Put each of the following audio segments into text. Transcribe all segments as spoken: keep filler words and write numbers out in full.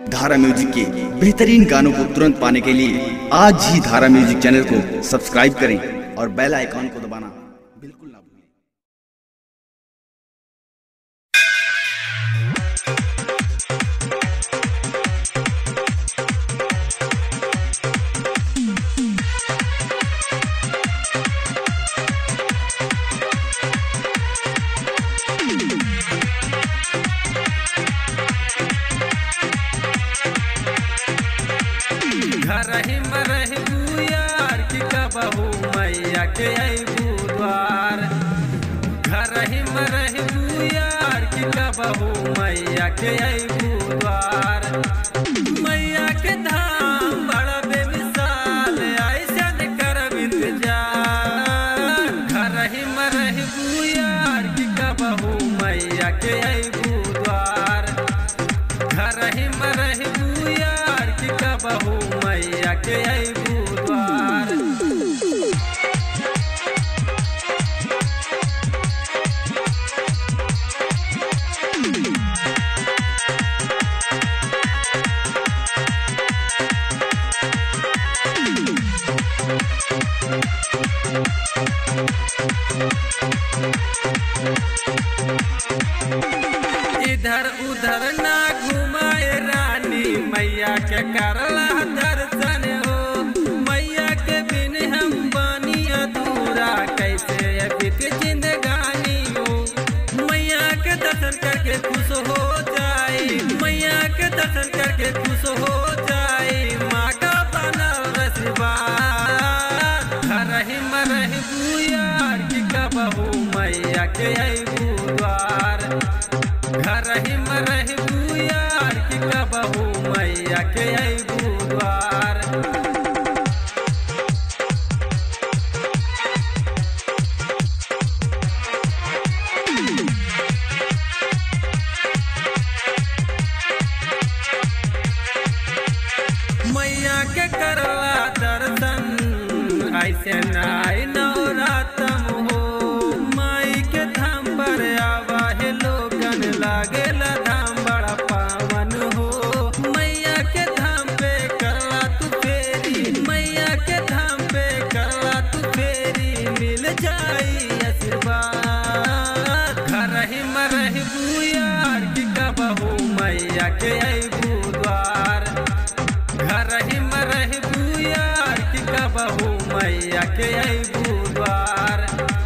धारा म्यूजिक के बेहतरीन गानों को तुरंत पाने के लिए आज ही धारा म्यूजिक चैनल को सब्सक्राइब करें और बेल आइकॉन को दबाना बिल्कुल ना भूलें। घर ही मरही यार की कबहू मैया के अबू द्वार। घर ही मरही यार की कबहू मैया के अबू द्वार। मैया के धाम बड़ा बेमिसाल ऐसन कर इंतजार। घर ही मरही यार की कबहू मैया के अबू द्वार। घर ही मरही यार की कबहू मैया के अबू द्वार। इधर उधर ना घुमाए रानी मैया के करला दर्शन हो। मैया के बिन हम बानी अधूरा कैसे बीत जिंदगानी हो। मैया के दर्शन करके खुश हो जाए। मैया के दर्शन करके खुश हो जाए। माँ का बनल रसबार। घर ही मरही यार की कबहू मैया के अबू द्वार। घर ही मरही यार की कबहू मैया के अबू द्वार। मैया के करला दर्शन ऐसे नाई नवरातम हो। माई के धाम पर आवा है लोगन लागेला धाम बड़ा पावन हो। मैया के धाम पे करला तू फेरी। मैया के धाम पे करला तू फेरी मिल जाई आशीर्वाद। घर ही मरही यार की कबहू मैया के अबू द्वार। घर ही मरही यार की कबहू मैया के अबू द्वार।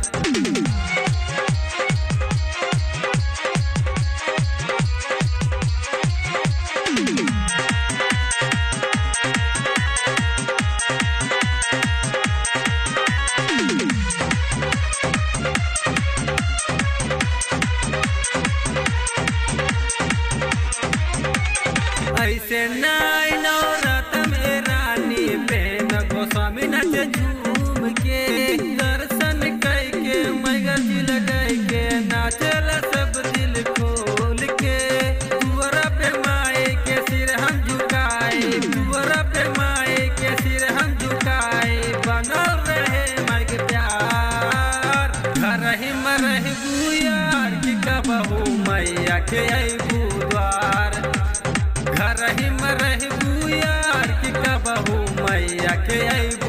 ऐसे नाई नवरात में रानी प्रेम गोस्वामी नच झूम के। दर्शन करके मैया दिल गई के नाचला सब दिल खोल के। दुआरा पे माए के सिर हम झुकाए। दुआरा पे माए के सिर हम झुकाए। बनल रहे माई के प्यार। घर ही मरही यार की कबहू मैया के अबू द्वार। घर ही मरही यार की कबहू मैया के अबू